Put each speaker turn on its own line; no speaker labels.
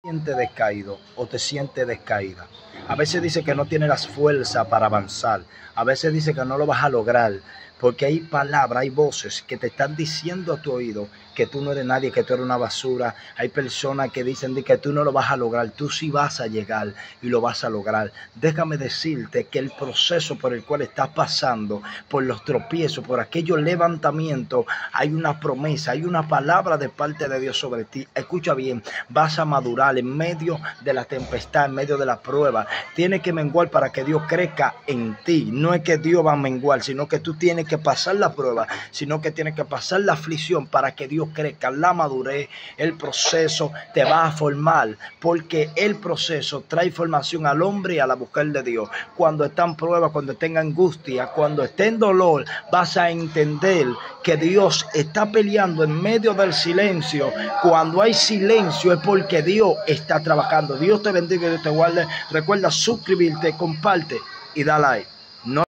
Sientes descaído o te sientes descaída. A veces dice que no tienes las fuerzas para avanzar. A veces dice que no lo vas a lograr. Porque hay palabras, hay voces que te están diciendo a tu oído que tú no eres nadie, que tú eres una basura. Hay personas que dicen que tú no lo vas a lograr. Tú sí vas a llegar y lo vas a lograr. Déjame decirte que el proceso por el cual estás pasando, por los tropiezos, por aquellos levantamientos, hay una promesa, hay una palabra de parte de Dios sobre ti. Escucha bien, vas a madurar en medio de la tempestad, en medio de la prueba. Tienes que menguar para que Dios crezca en ti. No es que Dios va a menguar, sino que tú tienes que pasar la prueba, sino que tienes que pasar la aflicción para que Dios crezca. La madurez, el proceso te va a formar, porque el proceso trae formación al hombre y a la mujer de Dios. Cuando está en prueba, cuando esté en angustia, cuando esté en dolor, vas a entender que Dios está peleando en medio del silencio. Cuando hay silencio es porque Dios está trabajando. Dios te bendiga y Dios te guarde. Recuerda suscribirte, comparte y da like.